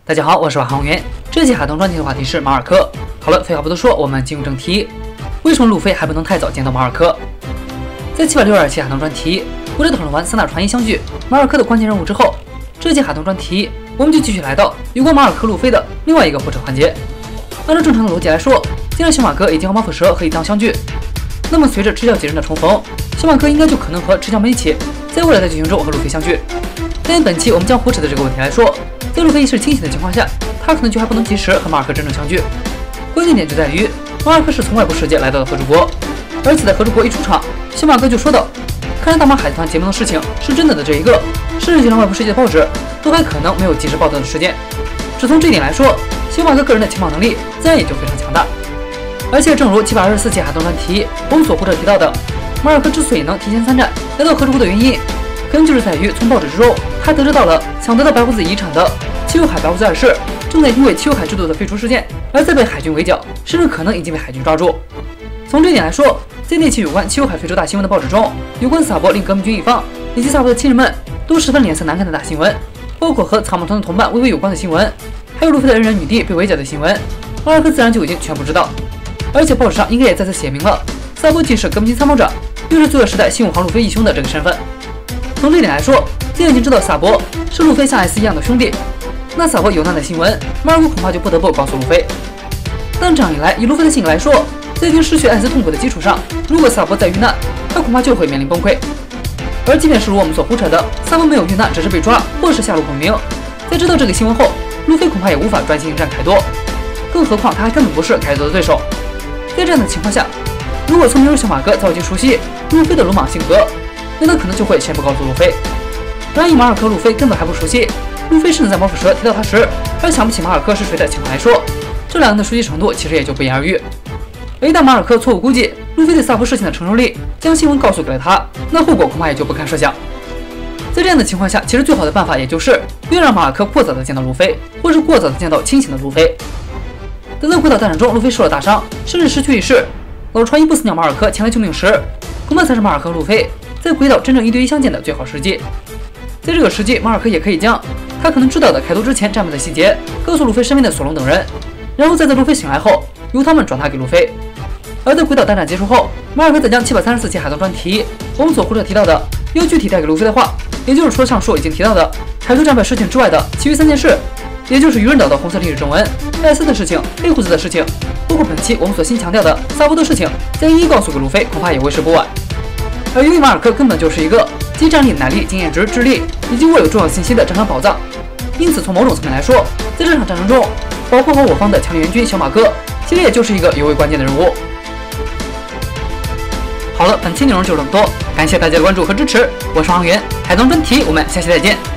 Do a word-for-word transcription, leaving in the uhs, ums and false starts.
大家好，我是瓦航员。这期海东专题的话题是马尔科。好了，废话不多说，我们进入正题。为什么路飞还不能太早见到马尔科？在七百六十二期海东专题，或者讨论完三大传奇相聚马尔科的关键任务之后，这期海东专题我们就继续来到有关马尔科路飞的另外一个火车环节。按照正常的逻辑来说，既然小马哥已经和毛斧蛇和一藏相聚，那么随着赤脚几人的重逢，小马哥应该就可能和赤脚们一起在未来的剧情中和路飞相聚。但本期我们将忽视的这个问题来说，在路飞意识清醒的情况下，他可能就还不能及时和马尔科真正相聚。关键点就在于马尔科是从外部世界来到的合诸国，而且在合诸国一出场，小马哥就说到，看来大马海贼团结盟的事情是真的的这一个，甚至就连外部世界的报纸都还可能没有及时报道的事件。只从这一点来说，小马哥个人的情报能力自然也就非常强大。而且正如七百二十四期海东专题我们所或者提到的，马尔科之所以能提前参战来到合诸国的原因，可能就是在于从报纸之中他得知到了想得到白胡子遗产的七友海白胡子二世正在因为七友海制度的废除事件而在被海军围剿，甚至可能已经被海军抓住。从这点来说，在那期有关七友海废除大新闻的报纸中，有关萨博令革命军一方以及萨博的亲人们都十分脸色难看的大新闻，包括和草木团的同伴微微有关的新闻，还有路飞的恩人女帝被围剿的新闻，马尔科自然就已经全部知道。而且报纸上应该也再次写明了萨博既是革命军参谋长，又是罪恶时代新武皇路飞义兄的这个身份。从这点来说，既然已经知道萨博是路飞像艾斯一样的兄弟，那萨博有难的新闻，马尔科恐怕就不得不告诉路飞。但这样一来，以路飞的性格来说，在已经失去艾斯痛苦的基础上，如果萨博再遇难，他恐怕就会面临崩溃。而即便是如我们所胡扯的，萨博没有遇难，只是被抓或是下落不明，在知道这个新闻后，路飞恐怕也无法专心迎战凯多，更何况他还根本不是凯多的对手。在这样的情况下，如果聪明如小马哥早已经熟悉路飞的鲁莽性格，那他可能就会先不告诉路飞。然而以马尔科路飞根本还不熟悉，路飞甚至在毛斧蛇提到他时还想不起马尔科是谁的情况来说，这两人的熟悉程度其实也就不言而喻。而一旦马尔科错误估计路飞对萨博事情的承受力，将新闻告诉给了他，那后果恐怕也就不堪设想。在这样的情况下，其实最好的办法也就是别让马尔科过早的见到路飞，或是过早的见到清醒的路飞。等到回到大战中，路飞受了大伤，甚至失去意识，老船一不死鸟马尔科前来救命时，恐怕才是马尔科和路飞在轨道真正一对一相见的最好时机。在这个时机，马尔科也可以将他可能知道的凯多之前战斗的细节告诉路飞身边的索隆等人，然后再在路飞醒来后由他们转达给路飞。而在轨道大战结束后，马尔科再将七百三十四期海盗专题我们所或者提到的要具体带给路飞的话，也就是除了上述已经提到的海盗战败事情之外的其余三件事，也就是愚人岛的红色历史正文、艾斯的事情、黑胡子的事情，包括本期我们所新强调的萨博的事情，将一一告诉给路飞，恐怕也为时不晚。而由于马尔科根本就是一个集战力、奶力、经验值、智力以及握有重要信息的战场宝藏，因此从某种层面来说，在这场战争中，保护好我方的强力援军小马哥，其实也就是一个尤为关键的任务。好了，本期内容就这么多，感谢大家的关注和支持，我是航员，海东专题，我们下期再见。